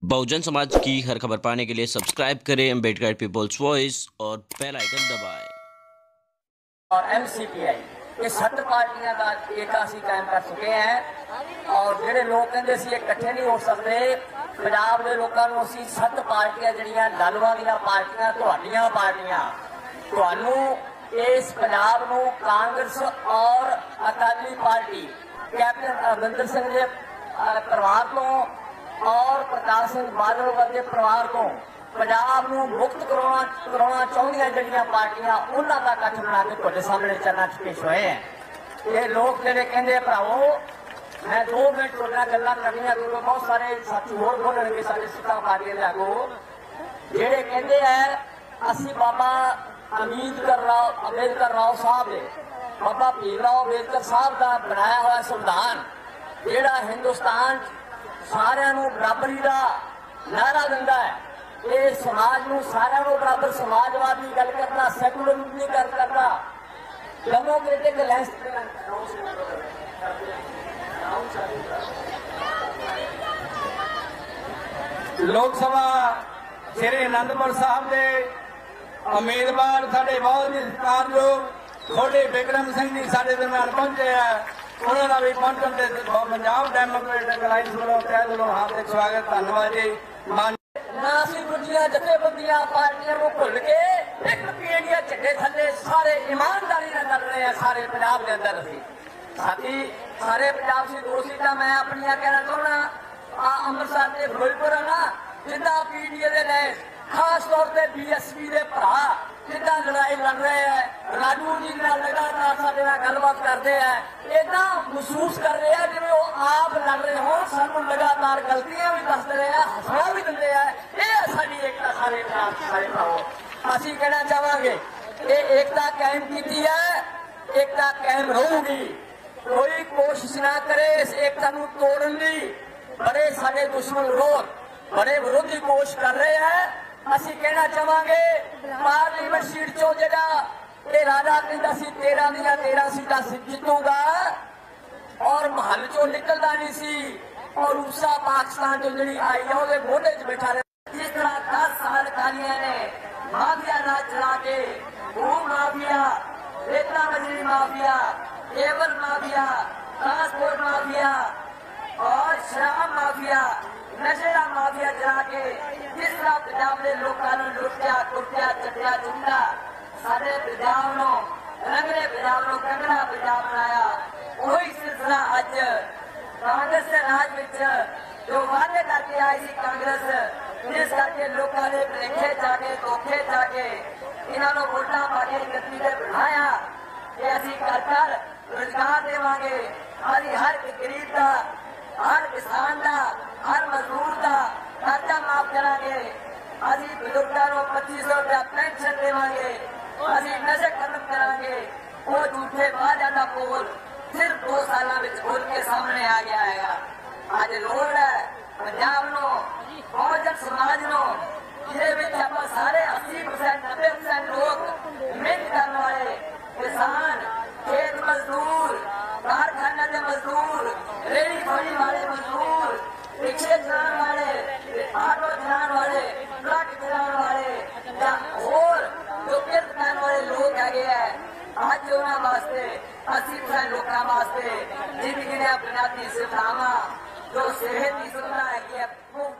बहुजन समाज की हर खबर पाने के लिए सब्सक्राइब करें अम्बेडकर पीपल्स वॉइस और बेल आइकन दबाएं। और एमसीपीआई ये 7 पार्टियां का एक असी कायम कर चुके हैं और ਜਿਹੜੇ ਲੋਕ ਕਹਿੰਦੇ ਸੀ ਇਕੱਠੇ ਨਹੀਂ ਹੋ ਸਕਦੇ ਪੰਜਾਬ ਦੇ ਲੋਕਾਂ ਨੂੰ ਅਸੀਂ 7 ਪਾਰਟੀਆਂ ਜਿਹੜੀਆਂ ਲਾਲੂਆਂ ਦੀਆਂ ਪਾਰਟੀਆਂ ਤੁਹਾਡੀਆਂ ਪਾਰਟੀਆਂ ਤੁਹਾਨੂੰ ਇਸ ਪੰਜਾਬ ਨੂੰ ਕਾਂਗਰਸ ਔਰ ਅਕਾਲੀ ਪਾਰਟੀ ਕੈਪਟਨ ਅਮਰਿੰਦਰ ਸਿੰਘ ਦੇ ਪਰਿਵਾਰ ਤੋਂ और प्रकाश सिंह बादल वर्गे परिवार को पंजाब नूं मुक्त करवाना चाहदियां जिहड़ियां पार्टियां उन्हां दा इकट्ठ बना के तुहाडे सामने चरणा च पेश होए हैं। ये लोग जिहड़े कहंदे भरावो मैं 2 मिनट तुहाडे नाल गल्लां करनियां क्योंकि बहुत सारे साथी होर बोलणगे साडे सिक्का पार्टियां दे आगू जिहड़े कहंदे है असीं बाबा अंबेडकर राव साहब दे बाबा भीमराव अंबेडकर साहब दा बनाया होया संविधान जिहड़ा हिंदुस्तान सारियां नूं बराबरी का नारा दिंदा है। ये समाज नूं सारियां नूं बराबर समाजवाद की गल करना सैकुलर की गल करना डेमोक्रेटिक लोक सभा श्री आनंदपुर साहब के उम्मीदवार साडे बहुत ही सत्कारयोग थोड़े बिक्रम सिंह जी साडे दरम्यान पहुंचे हैं। उन्होंने भी पहुंचने से पंजाब डेमोक्रेटिक अलायंस वालों तय दिलों हार्दिक स्वागत धन्यवाद जी। ना असीं दूजियां जथेबंदियां पार्टियां नूं भुल के एक पीढ़ी झंडे थल्ले सारे ईमानदारी नाल कर रहे हैं सारे पंजाब के अंदर असीं साथी सारे पंजाब से 2 सीटां मैं अपनियां कहना चाहुंदा अमृतसर ते फिरोजपुर है ना जिद्दां पीडीए दे ने खास तौर पर बीएसपी के भरा जिद्दां लड़ाई लड़ रहे हैं राजू जी लगातार साडे नाल गलबात करते हैं इदा महसूस कर रहे हैं जिवें वो आप लड़ रहे हो सानू लगातार गलतियां भी दसते रहे हैं हौसला भी दिंदे हैं। ये साडी एकता सारे भराओ असीं कहना चाहांगे ये एकता कायम कीती है एकता कायम रहूगी कोई कोशिश ना करे इस एकता नूं तोड़न दी बड़े साडे दुश्मन विरोध बड़े विरोधी कोशिश कर रहे हैं। असीं कहना चाहांगे पार्लीमेंट सीट चो जिहड़ा ये राजा कहंदा सी 13 दियां 13 सीटां जितूगा और महल चो निकलदा नहीं सी और रूसा पाकिस्तान चो जिहड़ी आई है उहदे मोढे च बैठा रहा जिस तरह 10 साल कालियां ने माफिया राज चला के भूम माफिया रेता मजरी mafia cable mafia transport mafia और शराब माफिया नशे का माफिया चला के जिस तरह पंजाब के लोगों ने लुटिया कुटिया चटिया चुंडा साडे पंजाब नूं रंगले पंजाब नूं कंगना पंजाब बनाया वही सिलसिला अज कांग्रेस के राज विच जो वादे करके आई सी कांग्रेस जिस करके लोगों ने भुलेखे जाके धोखे जाके इन्हां नूं वोटां पा के गद्दी ते बिठाया कि असीं घर घर रोजगार देवांगे हर गरीब का हर किसान का हर मजदूर का कर्जा माफ करांगे असीं बुजुर्गां नूं 2500 रुपया पेंशन देवांगे असीं नशे खत्म करांगे वो झूठे वादे का पोल सिर्फ 2 सालों में खोल के सामने आ गया है। अज लोड़ है पंजाब नूं बहुजन समाज नूं जिहदे विच आपां सारे 80% 90% लोग मेहनत करने वाले किसान खेत मजदूर कारखाने के मजदूर रेहड़ी खोली वाले मजदूर रिक्शे चलाने वाले ऑटो चलाने वाले ट्रक चलाने वाले या और जो किरत करने वाले लोग हैगे है अज उन्हां वास्ते 80% लोगों वास्ते जिंदगी ने बुनियादी सुविधावां जो सेहत की सुविधा हैगी है